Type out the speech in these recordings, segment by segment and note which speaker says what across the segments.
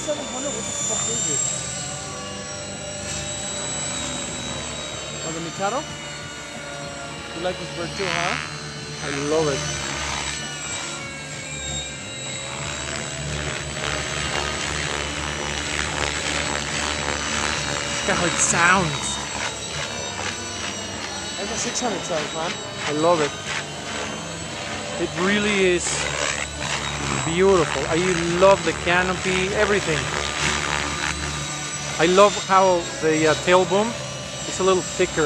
Speaker 1: 700? What the fuck is it? Oh, the Mikado? You like this bird too, huh?
Speaker 2: I love it. Look at how it sounds.
Speaker 1: That's a 600 size, man.
Speaker 2: I love it. It really is beautiful. I love the canopy, everything. I love how the tail boom is a little thicker.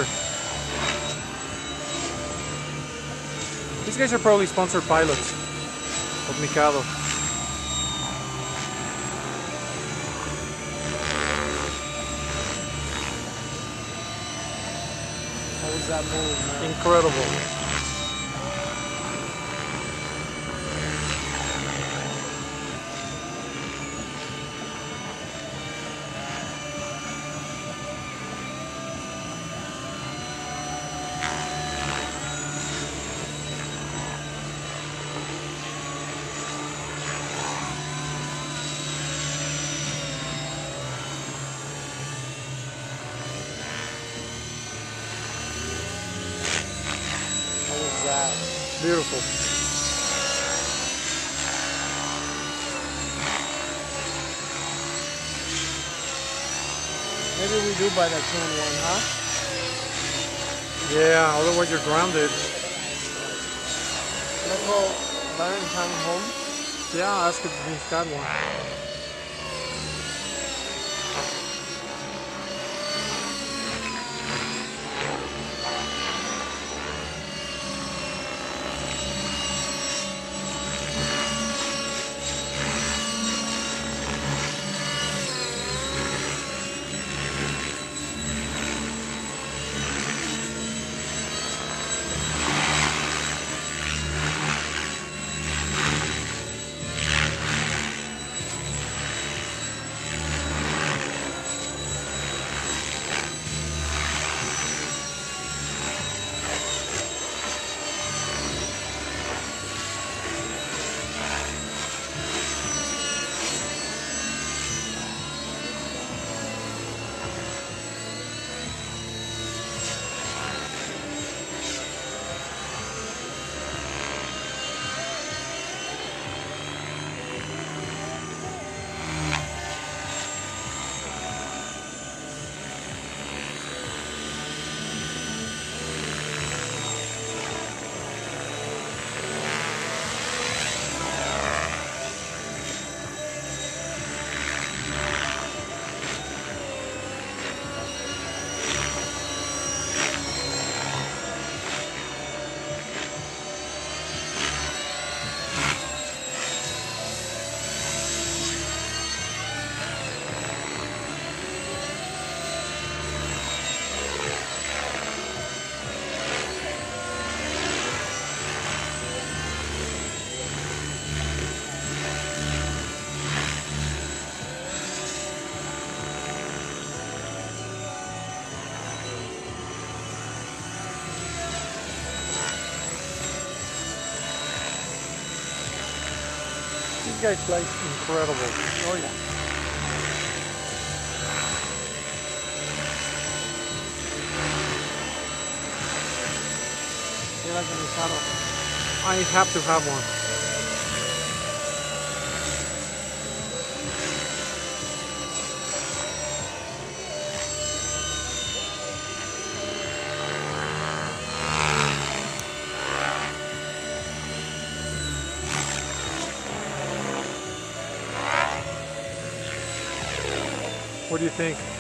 Speaker 2: These guys are probably sponsored pilots of Mikado.
Speaker 1: How was that move, man?
Speaker 2: Incredible.
Speaker 1: That.
Speaker 2: Beautiful.
Speaker 1: Maybe we do buy that 2-in-1, huh?
Speaker 2: Yeah, otherwise you're grounded.
Speaker 1: Can I call Byron and time home?
Speaker 2: Yeah, ask if he's got one. These guys fly incredible. Oh yeah.
Speaker 1: You like the Mikado?
Speaker 2: I have to have one. What do you think?